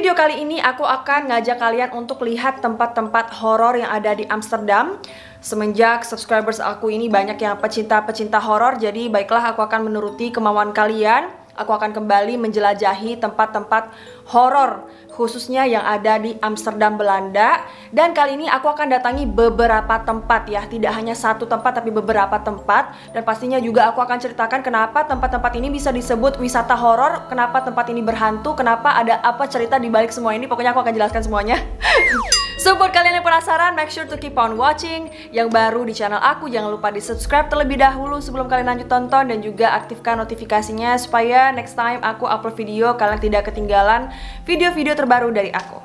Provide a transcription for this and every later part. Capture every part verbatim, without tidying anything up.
video kali ini aku akan ngajak kalian untuk lihat tempat-tempat horor yang ada di Amsterdam. Semenjak subscribers aku ini banyak yang pecinta-pecinta horor, jadi baiklah aku akan menuruti kemauan kalian. Aku akan kembali menjelajahi tempat-tempat horor khususnya yang ada di Amsterdam, Belanda. Dan kali ini aku akan datangi beberapa tempat ya, tidak hanya satu tempat tapi beberapa tempat. Dan pastinya juga aku akan ceritakan kenapa tempat-tempat ini bisa disebut wisata horor, kenapa tempat ini berhantu, kenapa ada apa cerita di balik semua ini. Pokoknya aku akan jelaskan semuanya. So buat kalian yang penasaran, make sure to keep on watching. Yang baru di channel aku, jangan lupa di subscribe terlebih dahulu sebelum kalian lanjut tonton. Dan juga aktifkan notifikasinya supaya next time aku upload video, kalian tidak ketinggalan video-video terbaru dari aku.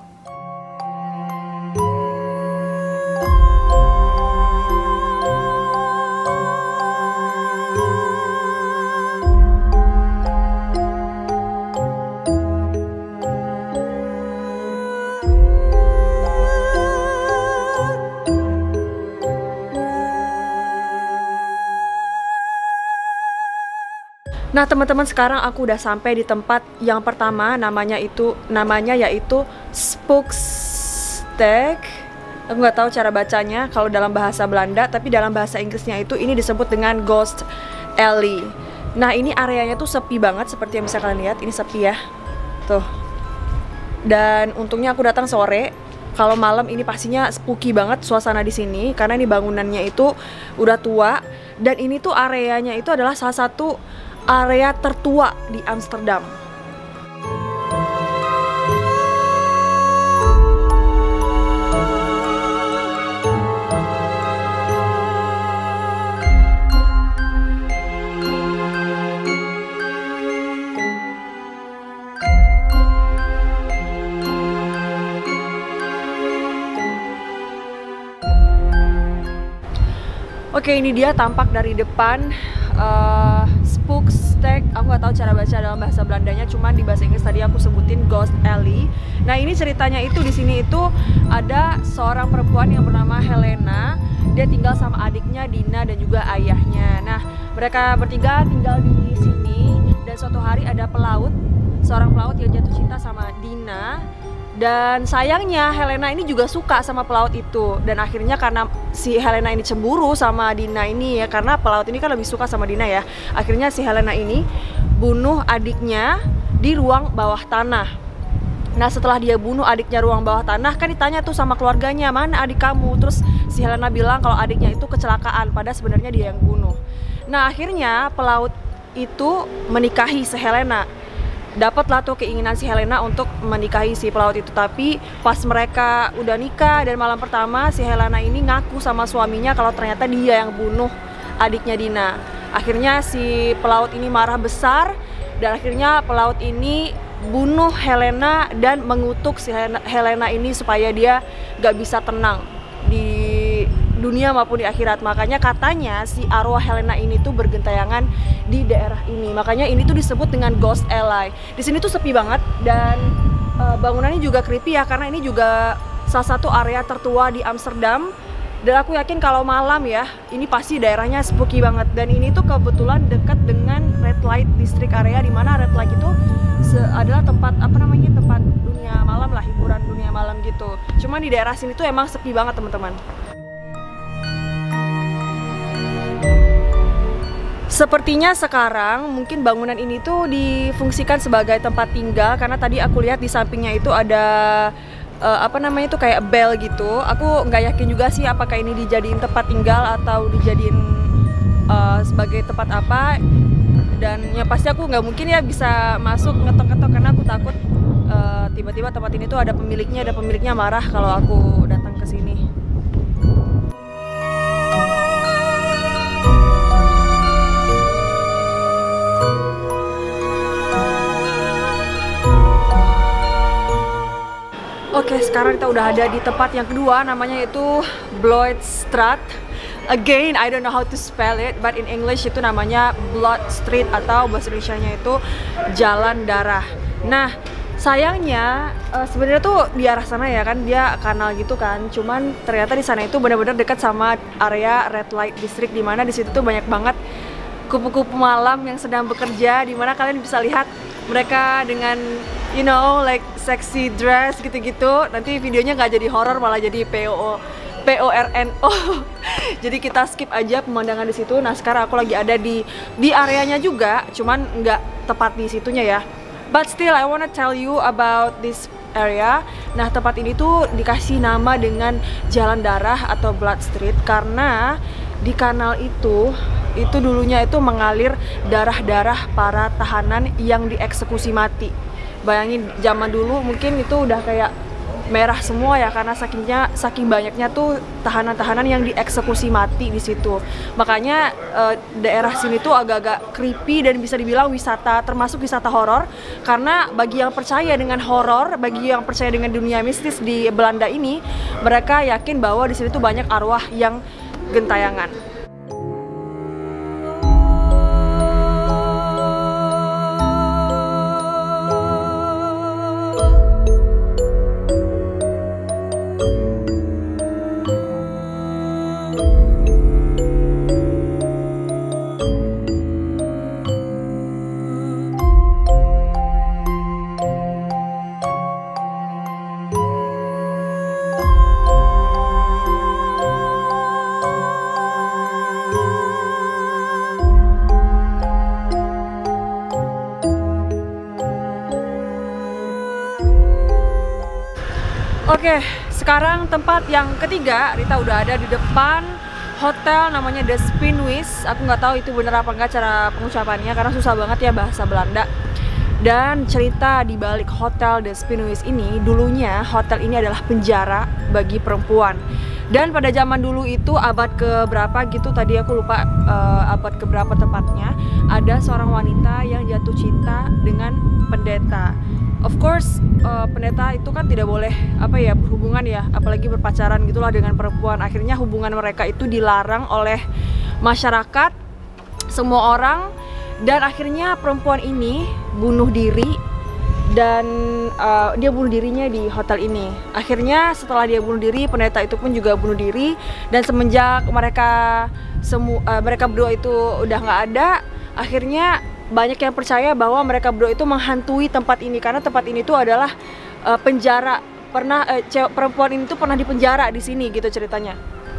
Nah teman-teman, sekarang aku udah sampai di tempat yang pertama, namanya itu namanya yaitu Spooksteg. Aku nggak tahu cara bacanya kalau dalam bahasa Belanda, tapi dalam bahasa Inggrisnya itu ini disebut dengan Ghost Alley. Nah ini areanya tuh sepi banget seperti yang bisa kalian lihat, ini sepi ya, tuh. Dan untungnya aku datang sore. Kalau malam ini pastinya spooky banget suasana di sini karena ini bangunannya itu udah tua dan ini tuh areanya itu adalah salah satu area tertua di Amsterdam. Oke, ini dia tampak dari depan uh, Spooksteg. Aku nggak tahu cara baca dalam bahasa Belandanya, cuman di bahasa Inggris tadi aku sebutin Ghost Alley. Nah ini ceritanya itu di sini itu ada seorang perempuan yang bernama Helena. Dia tinggal sama adiknya Dina dan juga ayahnya. Nah mereka bertiga tinggal di sini dan suatu hari ada pelaut, seorang pelaut yang jatuh cinta sama Dina. Dan sayangnya Helena ini juga suka sama pelaut itu. Dan akhirnya karena si Helena ini cemburu sama Dina ini ya, karena pelaut ini kan lebih suka sama Dina ya, akhirnya si Helena ini bunuh adiknya di ruang bawah tanah. Nah setelah dia bunuh adiknya ruang bawah tanah, kan ditanya tuh sama keluarganya, mana adik kamu? Terus si Helena bilang kalau adiknya itu kecelakaan, padahal sebenarnya dia yang bunuh. Nah akhirnya pelaut itu menikahi si Helena. Dapatlah tuh keinginan si Helena untuk menikahi si pelaut itu. Tapi pas mereka udah nikah dan malam pertama, si Helena ini ngaku sama suaminya kalau ternyata dia yang bunuh adiknya Dina. Akhirnya si pelaut ini marah besar dan akhirnya pelaut ini bunuh Helena dan mengutuk si Helena ini supaya dia gak bisa tenang di dunia maupun di akhirat. Makanya katanya si arwah Helena ini tuh bergentayangan di daerah ini. Makanya ini tuh disebut dengan Ghost Alley. Di sini tuh sepi banget dan uh, bangunannya juga creepy ya, karena ini juga salah satu area tertua di Amsterdam. Dan aku yakin kalau malam ya, ini pasti daerahnya spooky banget. Dan ini tuh kebetulan dekat dengan Red Light District area, di mana Red Light itu adalah tempat apa namanya tempat dunia malam lah, hiburan dunia malam gitu. Cuma di daerah sini tuh emang sepi banget teman-teman. Sepertinya sekarang mungkin bangunan ini tuh difungsikan sebagai tempat tinggal, karena tadi aku lihat di sampingnya itu ada uh, apa namanya itu kayak bel gitu. Aku nggak yakin juga sih apakah ini dijadiin tempat tinggal atau dijadiin uh, sebagai tempat apa. Dan ya pasti aku nggak mungkin ya bisa masuk ngetok-ngetok karena aku takut tiba-tiba uh, tempat ini tuh ada pemiliknya, ada pemiliknya marah kalau aku datang ke sini. Oke, sekarang kita udah ada di tempat yang kedua, namanya itu Bloedstraat. Again, I don't know how to spell it, but in English itu namanya Blood Street atau bahasa Indonesianya itu Jalan Darah. Nah, sayangnya uh, sebenarnya tuh di arah sana ya kan dia kanal gitu kan. Cuman ternyata di sana itu benar-benar dekat sama area Red Light District, dimana di situ tuh banyak banget kupu-kupu malam yang sedang bekerja, dimana kalian bisa lihat mereka dengan you know like sexy dress gitu-gitu. Nanti videonya nggak jadi horor, malah jadi P O P O R N O. Jadi kita skip aja pemandangan di situ. Nah sekarang aku lagi ada di di areanya juga, cuman nggak tepat di situnya ya. But still I wanna tell you about this area. Nah tempat ini tuh dikasih nama dengan Jalan Darah atau Blood Street karena di kanal itu itu dulunya itu mengalir darah-darah para tahanan yang dieksekusi mati. Bayangin zaman dulu mungkin itu udah kayak merah semua ya, karena sakingnya saking banyaknya tuh tahanan-tahanan yang dieksekusi mati di situ. Makanya eh, daerah sini tuh agak-agak creepy dan bisa dibilang wisata, termasuk wisata horor, karena bagi yang percaya dengan horor, bagi yang percaya dengan dunia mistis di Belanda ini, mereka yakin bahwa di sini tuh banyak arwah yang gentayangan. Oke, sekarang tempat yang ketiga. Rita udah ada di depan hotel namanya The Spinvis. Aku nggak tahu itu bener apa nggak cara pengucapannya karena susah banget ya bahasa Belanda. Dan cerita di balik hotel The Spinvis ini, dulunya hotel ini adalah penjara bagi perempuan. Dan pada zaman dulu itu abad ke berapa gitu, tadi aku lupa uh, abad ke berapa tepatnya, ada seorang wanita yang jatuh cinta dengan pendeta. Of course, uh, pendeta itu kan tidak boleh apa ya berhubungan ya, apalagi berpacaran gitulah dengan perempuan. Akhirnya hubungan mereka itu dilarang oleh masyarakat, semua orang, dan akhirnya perempuan ini bunuh diri dan uh, dia bunuh dirinya di hotel ini. Akhirnya setelah dia bunuh diri, pendeta itu pun juga bunuh diri, dan semenjak mereka semu uh, mereka berdua itu udah nggak ada, akhirnya banyak yang percaya bahwa mereka berdua itu menghantui tempat ini karena tempat ini tuh adalah uh, penjara. Pernah uh, cewek, perempuan ini tuh pernah dipenjara di sini gitu ceritanya.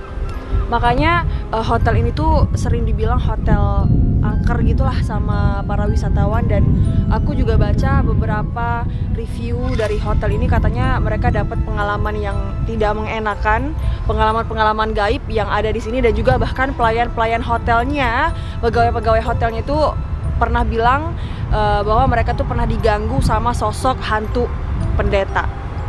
Makanya uh, hotel ini tuh sering dibilang hotel angker gitulah sama para wisatawan. Dan aku juga baca beberapa review dari hotel ini, katanya mereka dapat pengalaman yang tidak mengenakan, pengalaman-pengalaman gaib yang ada di sini. Dan juga bahkan pelayan-pelayan hotelnya, pegawai-pegawai hotelnya itu pernah bilang uh, bahwa mereka tuh pernah diganggu sama sosok hantu pendeta.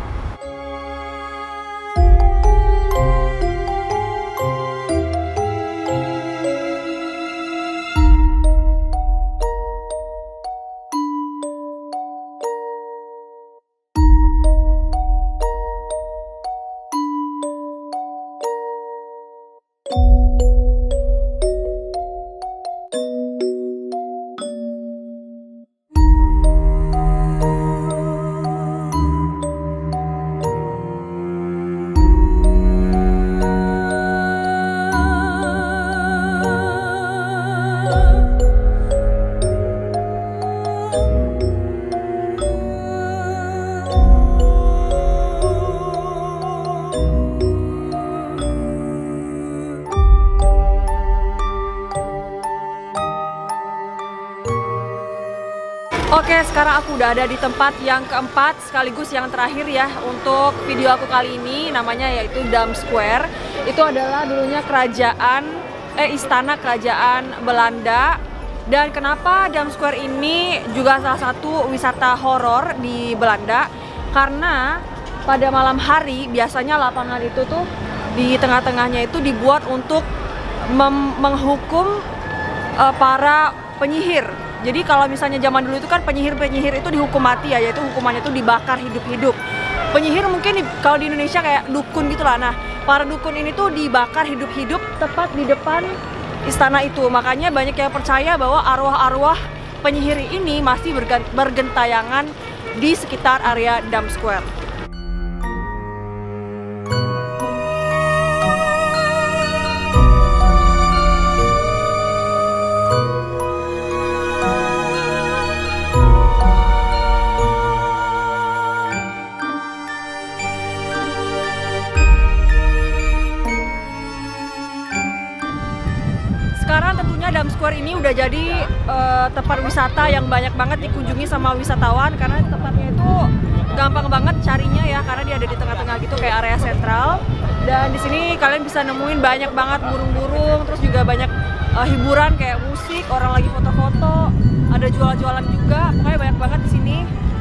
Oke, sekarang aku udah ada di tempat yang keempat sekaligus yang terakhir ya untuk video aku kali ini, namanya yaitu Dam Square. Itu adalah dulunya kerajaan, eh istana kerajaan Belanda. Dan kenapa Dam Square ini juga salah satu wisata horor di Belanda? Karena pada malam hari biasanya lapangan itu tuh di tengah-tengahnya itu dibuat untuk menghukum uh, para penyihir. Jadi kalau misalnya zaman dulu itu kan penyihir-penyihir itu dihukum mati ya, yaitu hukumannya itu dibakar hidup-hidup. Penyihir mungkin di, kalau di Indonesia kayak dukun gitu lah. Nah, para dukun ini tuh dibakar hidup-hidup tepat di depan istana itu. Makanya banyak yang percaya bahwa arwah-arwah penyihir ini masih bergentayangan di sekitar area Dam Square. Times Square ini udah jadi uh, tempat wisata yang banyak banget dikunjungi sama wisatawan karena tempatnya itu gampang banget carinya ya, karena dia ada di tengah-tengah gitu kayak area sentral. Dan di sini kalian bisa nemuin banyak banget burung-burung, terus juga banyak uh, hiburan kayak musik, orang lagi foto-foto, ada jualan-jualan juga, pokoknya banyak banget di sini.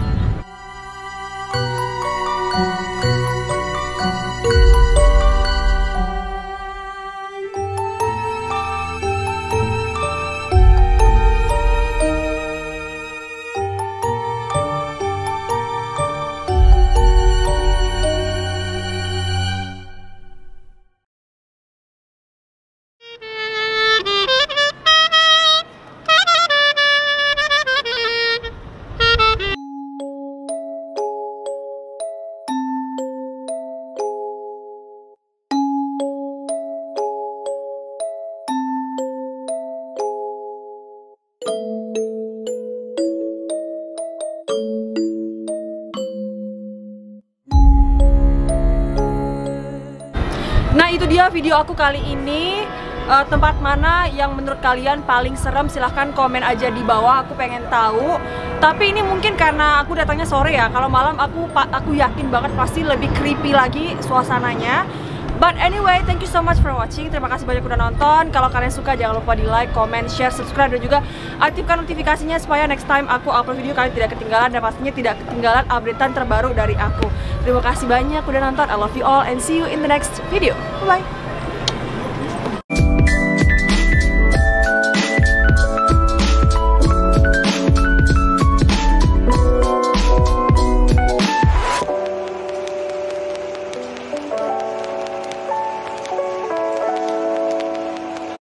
Nah itu dia video aku kali ini. uh, Tempat mana yang menurut kalian paling serem, silahkan komen aja di bawah, aku pengen tahu. Tapi ini mungkin karena aku datangnya sore ya, kalau malam aku aku yakin banget pasti lebih creepy lagi suasananya. But anyway, thank you so much for watching. Terima kasih banyak udah nonton. Kalau kalian suka jangan lupa di like, comment, share, subscribe, dan juga aktifkan notifikasinya supaya next time aku upload video kalian tidak ketinggalan, dan pastinya tidak ketinggalan updatean terbaru dari aku. Terima kasih banyak udah nonton. I love you all and see you in the next video. Bye bye.